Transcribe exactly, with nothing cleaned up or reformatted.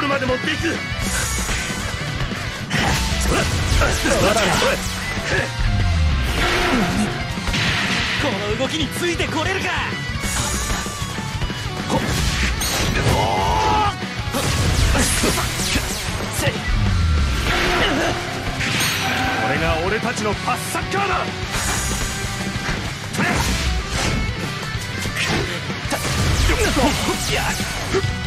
まで持っていく。 この動きについてこれるか。 これが俺たちのパスサッカーだ。 やっ